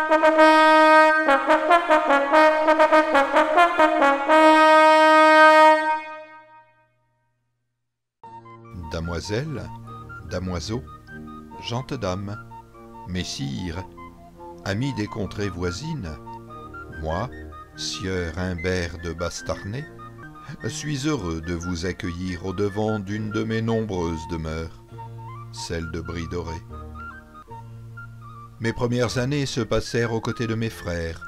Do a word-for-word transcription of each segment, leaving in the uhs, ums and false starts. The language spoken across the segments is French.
Damoiselle, damoiseau, gentes dames, messires, amis des contrées voisines, moi, sieur Humbert de Bastarnais, suis heureux de vous accueillir au-devant d'une de mes nombreuses demeures, celle de Brie-Dorée. Mes premières années se passèrent aux côtés de mes frères.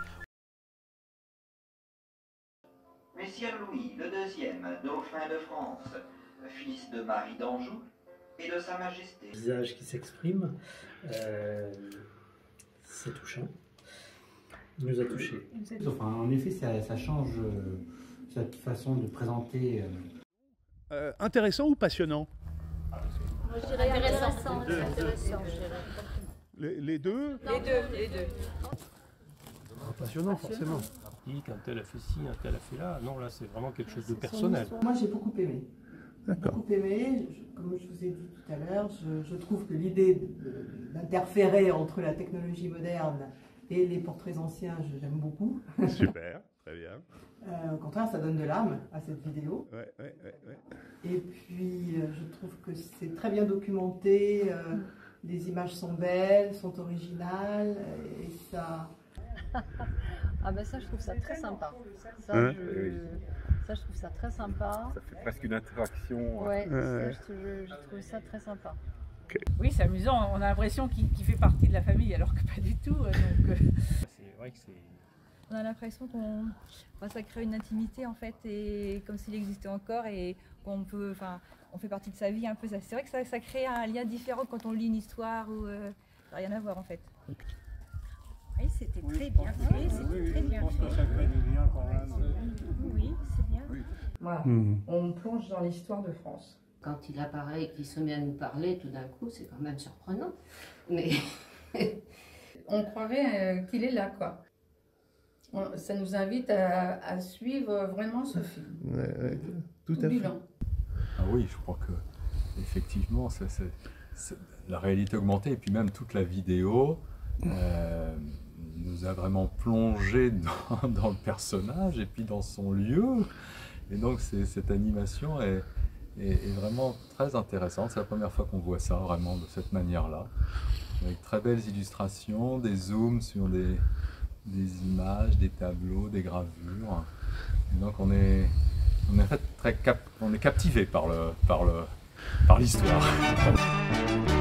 Messire Louis le deuxième, dauphin de France, fils de Marie d'Anjou et de Sa Majesté. Le visage qui s'exprime, euh, c'est touchant. Il nous a touchés. Enfin, en effet, ça, ça change euh, cette façon de présenter. Euh... Euh, intéressant ou passionnant? Moi, je dirais intéressant. Les, intéressant les, les deux Les deux, les deux. Passionnant, forcément. Quand elle a fait ci, quand elle a fait là, non, là c'est vraiment quelque chose de personnel. Moi j'ai beaucoup aimé. D'accord. Beaucoup aimé, je, comme je vous ai dit tout à l'heure, je, je trouve que l'idée d'interférer entre la technologie moderne et les portraits anciens, j'aime beaucoup. Super, très bien. Euh, au contraire, ça donne de l'âme à cette vidéo. Ouais, ouais, ouais, ouais. Et puis, euh, je trouve que c'est très bien documenté, euh, les images sont belles, sont originales, et ça... Ah ben ça, je trouve ça très sympa. Ça, Hein je... Oui. ça, je trouve ça très sympa. Ça fait presque une interaction. Ouais, Ouais. ça, je, je trouve ça très sympa. Oui, c'est amusant, on a l'impression qu'il qu'il fait partie de la famille alors que pas du tout. Donc, euh... C'est vrai que c'est... On a l'impression qu'on, enfin, ça crée une intimité en fait, et comme s'il existait encore et qu'on peut, enfin, on fait partie de sa vie un peu. C'est vrai que ça, ça crée un lien différent quand on lit une histoire ou euh, ça n'a rien à voir en fait. Oui, c'était très bien fait, c'était très bien fait. Oui, c'est bien. Voilà, Mmh. on plonge dans l'histoire de France. Quand il apparaît et qu'il se met à nous parler, tout d'un coup, c'est quand même surprenant. Mais On croirait euh, qu'il est là, quoi. On- ça nous invite à, à suivre vraiment ce film. Ouais, ouais, tout Tout à fait. bilan. Ah oui, je crois que effectivement, ça, c'est, c'est la réalité augmentée et puis même toute la vidéo euh, nous a vraiment plongé dans, dans le personnage et puis dans son lieu. Et donc c'est, cette animation est, est, est vraiment très intéressante. C'est la première fois qu'on voit ça vraiment de cette manière-là, avec très belles illustrations, des zooms sur des, des images, des tableaux, des gravures. Et donc on est, on est en fait très cap, on est captivé par le, par le, par l'histoire.